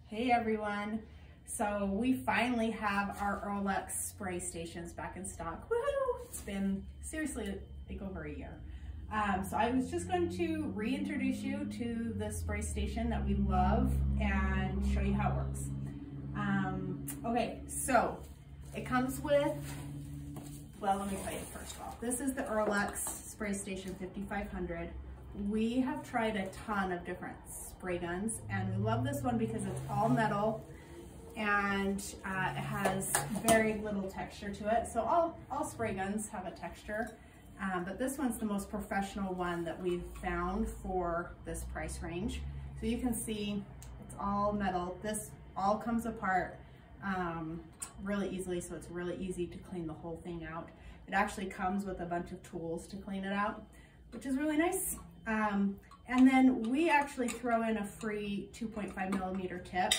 Hey everyone. So we finally have our Earlex spray stations back in stock. Woohoo! It's been seriously like over a year. So I was just going to reintroduce you to the spray station that we love and show you how it works. Okay, so it comes with, well, let me tell you first of all, this is the Earlex Spray Station 5500. We have tried a ton of different spray guns and we love this one because it's all metal and it has very little texture to it. So all spray guns have a texture, but this one's the most professional one that we've found for this price range. So you can see it's all metal. This all comes apart really easily, so it's really easy to clean the whole thing out. It actually comes with a bunch of tools to clean it out, which is really nice. And then we actually throw in a free 2.5 millimeter tip.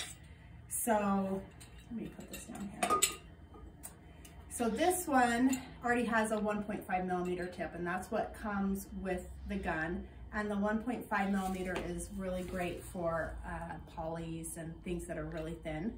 So let me put this down here. So this one already has a 1.5 millimeter tip, and that's what comes with the gun. And the 1.5 millimeter is really great for polys and things that are really thin.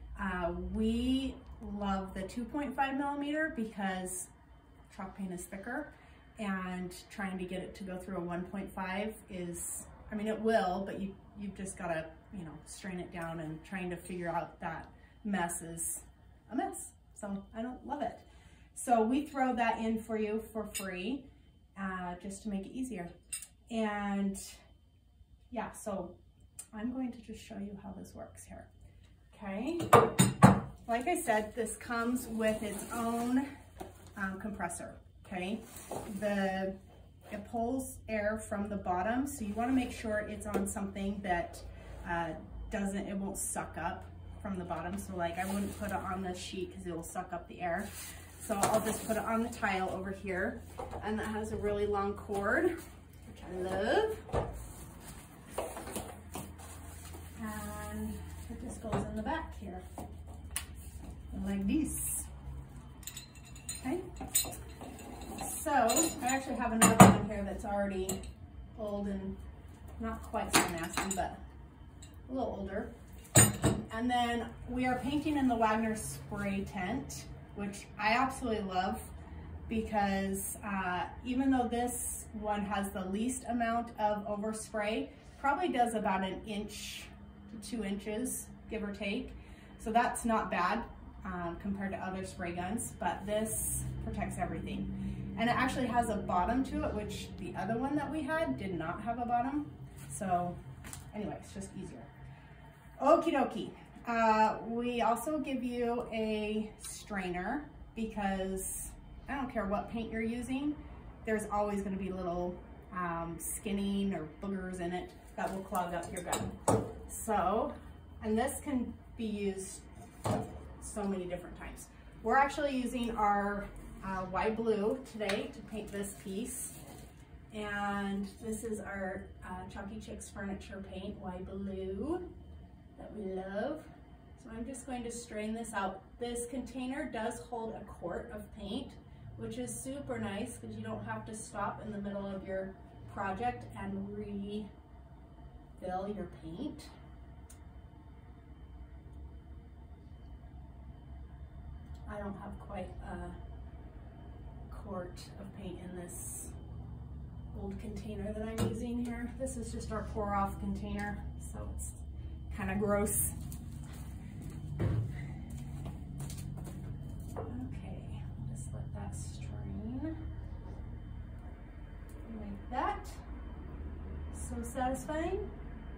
We love the 2.5 millimeter because chalk paint is thicker, and trying to get it to go through a 1.5 is, I mean, it will, but you've just got to, you know, strain it down, and trying to figure out that mess is a mess. So I don't love it. So we throw that in for you for free, just to make it easier. And yeah, so I'm going to just show you how this works here. Okay. Like I said, this comes with its own compressor. Okay. It pulls air from the bottom, so you want to make sure it's on something that it won't suck up from the bottom. So like I wouldn't put it on this sheet because it will suck up the air. So I'll just put it on the tile over here, and that has a really long cord, which I love. And it just goes in the back here, like this. Okay. So I actually have another one here that's already old and not quite so nasty, but a little older. And then we are painting in the Wagner spray tent, which I absolutely love because even though this one has the least amount of overspray, probably does about 1 inch to 2 inches, give or take. So that's not bad compared to other spray guns, but this protects everything. And it actually has a bottom to it, which the other one that we had did not have a bottom. So anyway, it's just easier. Okie dokie. We also give you a strainer because I don't care what paint you're using, there's always going to be little skinning or boogers in it that will clog up your gun. So, and this can be used so many different times. We're actually using our white blue today to paint this piece, and this is our Chalky Chicks furniture paint, white blue, that we love. So I'm just going to strain this out. This container does hold 1 quart of paint, which is super nice because you don't have to stop in the middle of your project and refill your paint. I don't have quite a quart of paint in this old container that I'm using here. This is just our pour off container, so it's kind of gross. Okay, just let that strain like that. So satisfying.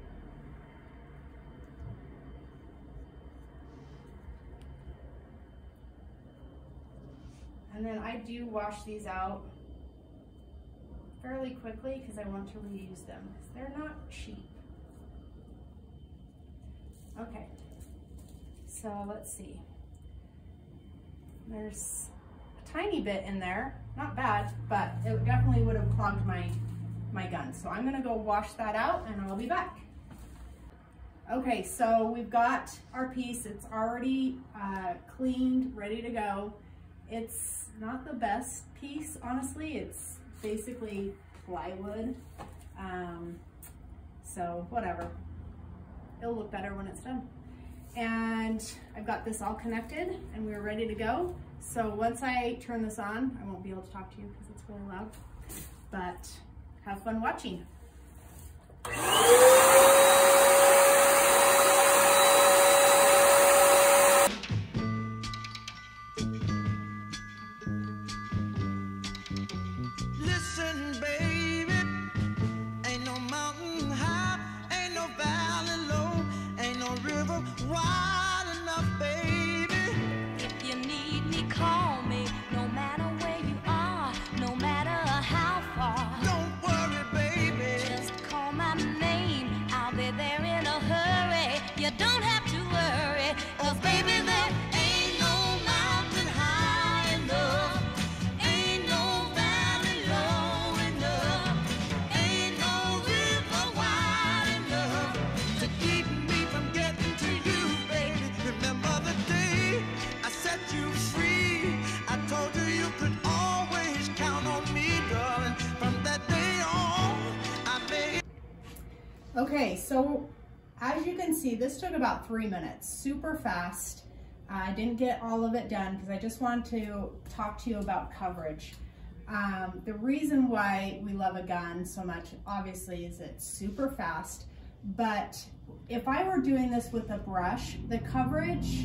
And then I do wash these out fairly quickly because I want to reuse them. They're not cheap. Okay, so let's see. There's a tiny bit in there, not bad, but it definitely would have clogged my gun. So I'm gonna go wash that out and I'll be back. Okay, so we've got our piece. It's already cleaned, ready to go. It's not the best piece, honestly. It's basically plywood. So whatever. It'll look better when it's done. and I've got this all connected and we're ready to go. So once I turn this on, I won't be able to talk to you because it's really loud, but have fun watching. Listen, baby, ain't no mountain high, ain't no valley low, ain't no river wide enough, baby. If you need me, call me, no matter where you are, no matter how far. Don't worry, baby. Just call my name, I'll be there in a hurry. You don't have to worry, 'cause baby, there ain't no mountain high enough, ain't no valley low enough, ain't no river wide enough To keep me from getting to you, baby. Remember the day I set you free. I told you you could always count on me, darling. From that day on, I made. Okay, so as you can see, this took about 3 minutes, super fast. I didn't get all of it done because I just wanted to talk to you about coverage. The reason why we love a gun so much, obviously, is it's super fast. But if I were doing this with a brush, the coverage,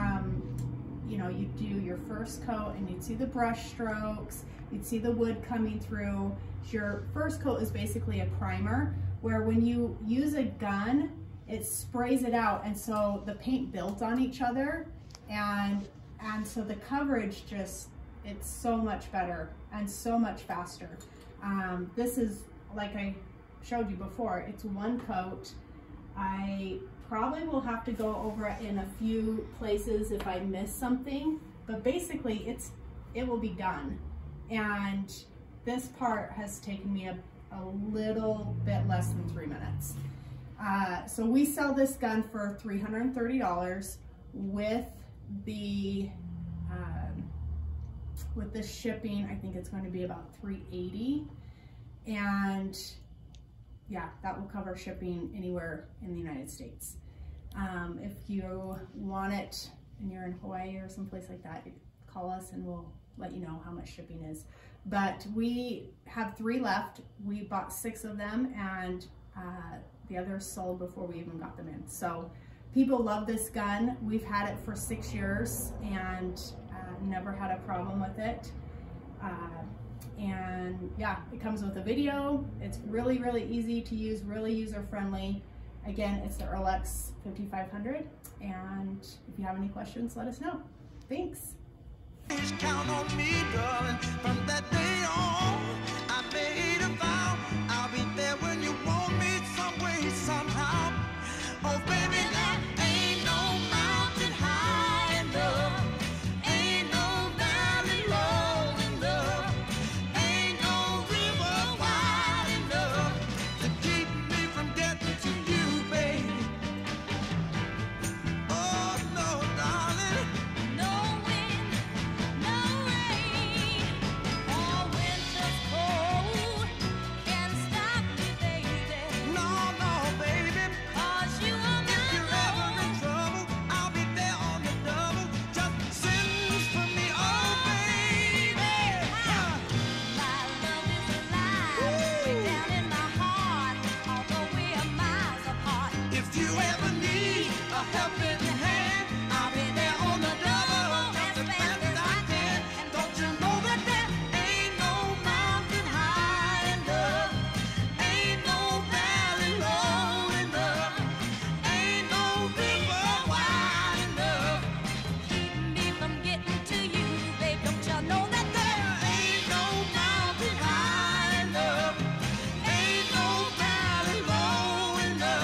you know, you do your first coat and you'd see the brush strokes, you'd see the wood coming through. Your first coat is basically a primer, where when you use a gun, it sprays it out, and so the paint builds on each other, and so the coverage just, it's so much better and so much faster. This is, like I showed you before, it's one coat. I probably will have to go over it in a few places if I miss something, but basically it will be done. And this part has taken me a little bit less than 3 minutes. So we sell this gun for $330 with the shipping. I think it's going to be about $380, and yeah, that will cover shipping anywhere in the United States. If you want it and you're in Hawaii or someplace like that, call us and we'll let you know how much shipping is. But we have 3 left. We bought 6 of them, and the others sold before we even got them in. So people love this gun. We've had it for 6 years and never had a problem with it. And yeah, it comes with a video. It's really, really easy to use, really user-friendly. Again, it's the Earlex 5500. And if you have any questions, let us know. Thanks. Count on me, darling. From that day on, I made a vow. I'll be there when you want me, some way, somehow. Oh, baby, there ain't no mountain high enough, ain't no valley low enough, ain't no river wide enough to keep me from getting to you, baby. Oh, no, darling. No wind, no rain, or winter's cold can stop me, baby. No, no, baby. 'Cause you are If you're ever in my trouble, I'll be there on the double. Just send for me, oh baby. My love is alive, way down in my heart, although we are miles apart. If you ever need a helping